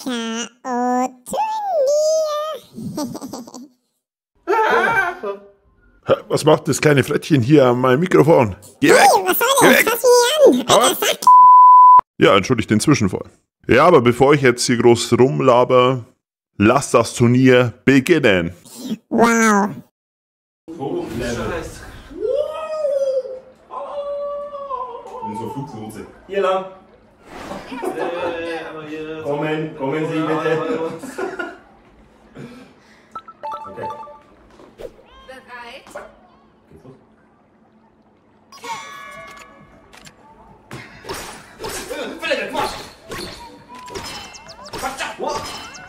K.O.-Turnier. Was macht das kleine Frettchen hier an meinem Mikrofon? Geh weg! Hey, was soll Geh das? weg! Fass mich an! Alter, Sack! Ja, entschuldigt den Zwischenfall. Ja, aber bevor ich jetzt hier groß rumlaber, lasst das Turnier beginnen. Wow. Scheiß. Unsere Flugsoße. Hier lang. Aber hier. Kommen Sie bitte. Okay. Bereit? Geht's los? Philipp, mach! Wow.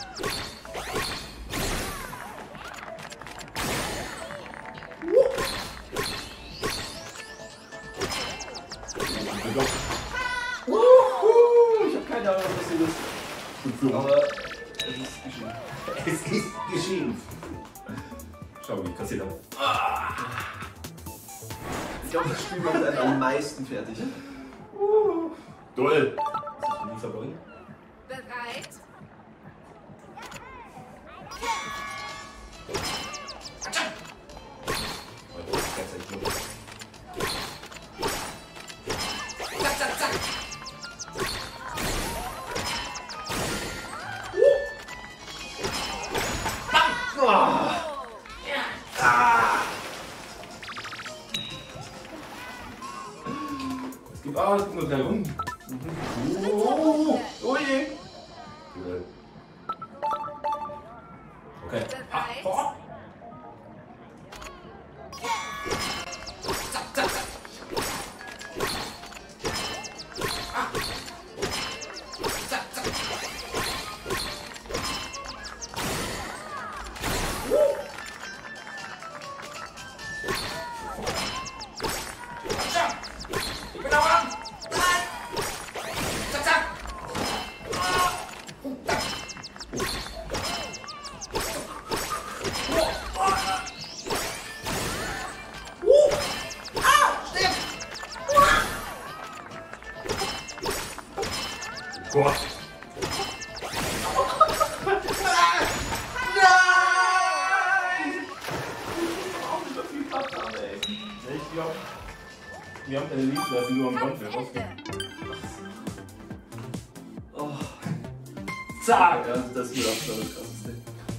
Ich hab keine Ahnung, was hier ist. Aber es ist geschehen. Es ist geschehen. Schau, wie ich kassiert habe. Ich glaube, das Spiel macht einen am meisten fertig. Toll. Was ist denn dieser Ball? Bereit? Zack, zack, zack. Es gibt nur 3 Runden. Oh je. Okay. Bereit? Zack, zack, zack. Zack, zack. Ich bin auch an! Zack, zack! Boah. Ich glaube, wir haben keine Liebe lassen, nur am Grund wir rausfinden. Oh. Zack! Also das ist absolut das Krasseste.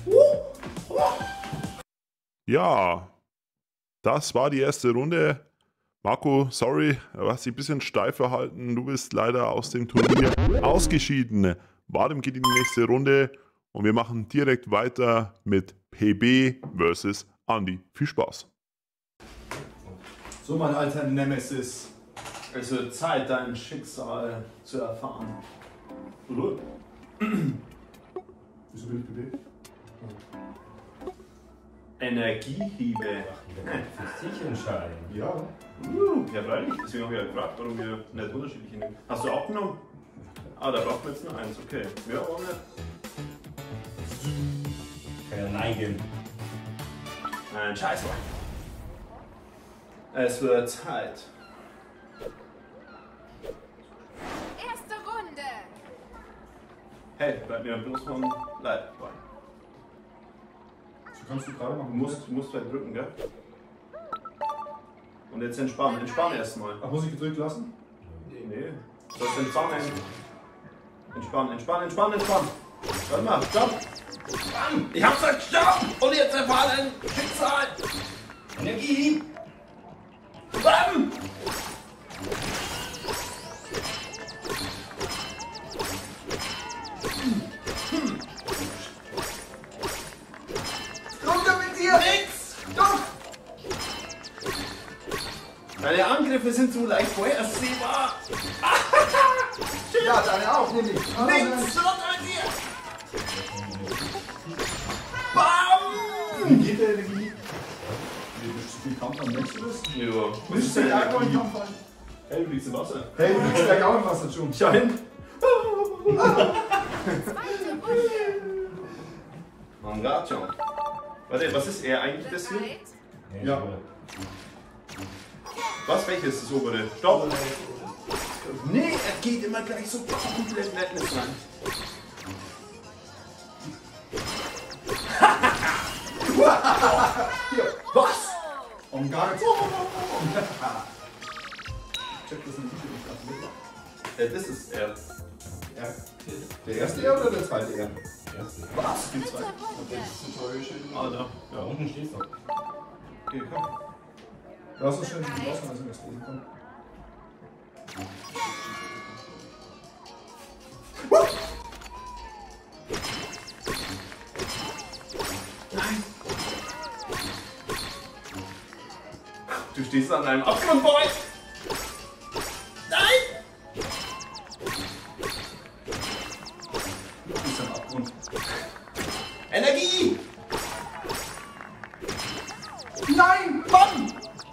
Ja, das war die erste Runde. Marco, sorry, du hast dich ein bisschen steif verhalten. Du bist leider aus dem Turnier ausgeschieden. Vadim geht in die nächste Runde und wir machen direkt weiter mit PB versus Andy. Viel Spaß. So, mein alter Nemesis, es wird Zeit, dein Schicksal zu erfahren. Wieso bin ich bewegt? Energiehiebe. Für sich entscheiden. Ja. Ja, freilich. Deswegen habe ich ja gefragt, warum wir nicht unterschiedliche nehmen. Hast du auch genommen? Ah, da braucht man jetzt nur 1, okay. Ja, warum nicht? Kann ja neigen. Ein Scheißwort. Es wird Zeit. Erste Runde. Hey, bleib mir bloß vom Leib bei. So kannst du gerade Du machen. musst halt drücken, gell? Und jetzt entspannen. Entspann erstmal. Ach, muss ich gedrückt lassen? Nee. Du sollst entspannen. Entspannen. Warte mal, stopp! Bam! Ich hab's gesagt, stopp! Und jetzt erfahren Schicksal! Energie! Bam! Runter mit dir! Nix! Doch! Deine Angriffe sind zu leicht vorhersehbar! Ja, deine auch, nehme ich. Nix! Runter mit dir! Bam! Wie geht der Energie? Wie viel Kampf am nächsten ist? Ja. Willst du gleich auch in den Kampf fallen? Hey, du liegst im Wasser. Hey, du bist gleich auch im Wasser schon. Schau hin! Mangacho. Warte, was ist er eigentlich das hier? Bereit? Ja. Was? Welches ist das obere? Stopp! Nee, er geht immer gleich so komplett Madness rein. Was? Und gar nichts. Check das nicht mit. Das ist er. Der erste R oder der zweite R? Was? Die zwei. Ah, da. Da unten stehst du. Okay, komm. Lass uns schnell die raus, also nichts lesen kann. Du stehst an einem Abgrund, Boy! Nein! Du bist am Abgrund. Energie! Nein! Mann!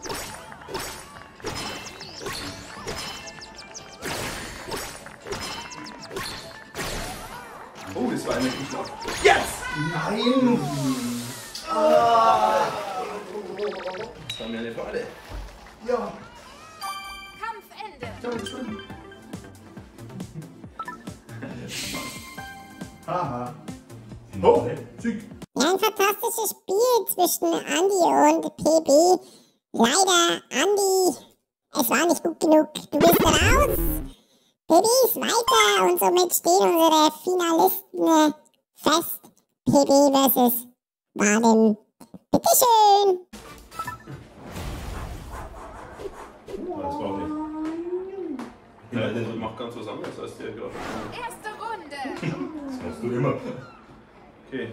Oh, das war Energieschlag. Jetzt! Nein! Das war mir eine Freude. Ja! Kampfende. Haha. Oh, Sieg. Ja, ein fantastisches Spiel zwischen Andi und PB. Leider, Andi, es war nicht gut genug. Du bist raus. PB ist weiter und somit stehen unsere Finalisten fest. PB versus Vadim. Bitteschön. Das braucht nicht. Ja, der macht ganz was anderes als der gerade. Erste Runde. Das machst du immer. Okay.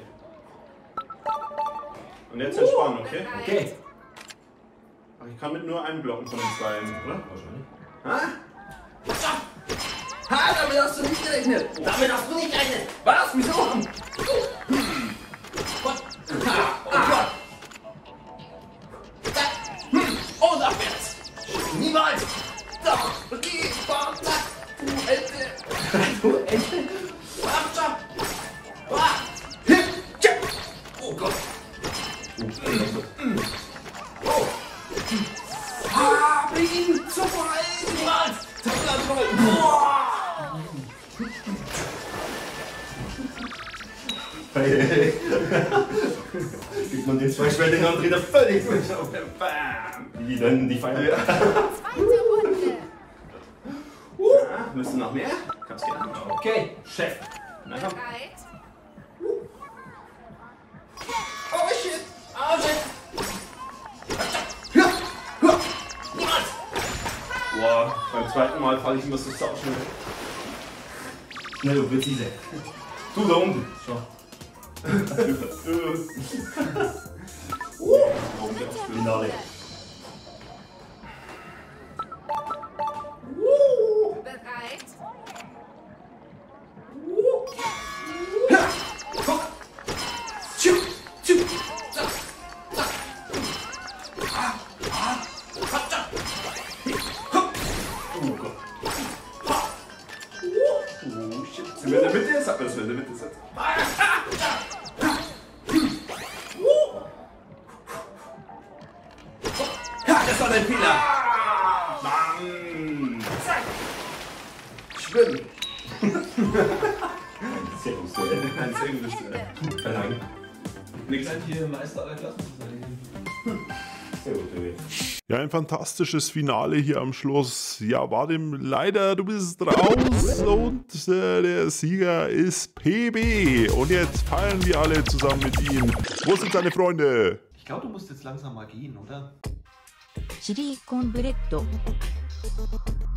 Und jetzt entspannen, okay? Bereit. Ach, ich kann mit nur einem blocken von den zwei, oder? Wahrscheinlich. Ha, damit hast du nicht gerechnet! Damit hast du nicht gerechnet! Was? Wieso? Gott! Ha! Oh Gott! Und abwärts! Niemals! Doch! Okay, zack! Du Ente! Du Ente! Abschab! Oh Gott! Oh! Ah, bring ihn zum Fallen! Niemals! Boah! Hey. Gibt man den zwei Schwelle und dreht er völlig durch. Bam! Wie dann die Feier. Zweite Runde. Ja, müssen noch mehr? Kannst gerne. Okay, Chef. Na komm. Bereit. Oh shit! Oh shit! Ja! Ja! Niemals! Boah, beim zweiten Mal falle ich immer so sauschnell. Schnell und präzise. Du da unten. Schau. Finale. Bereit. Tschu, tschu, zack, zack. Ah, ah, ha, zack. Oh Gott. Ha. Oh shit. Sind wir in der Mitte? Sag mal, dass wir in der Mitte sind. Ja, das war dein Fehler. Mann. Zack. Schwimmen. Sehr gut, sehr gut. Ein sehr gutes Duell. Verlangen. Nix. Hier Meister aller Klassen zu sein. Sehr gut, sehr gut. Ja, ein fantastisches Finale hier am Schluss. Ja, Vadim, leider, du bist raus und der Sieger ist PB. Und jetzt feiern wir alle zusammen mit ihm. Wo sind seine Freunde? Ich glaube, du musst jetzt langsam mal gehen, oder? シリコンブレッド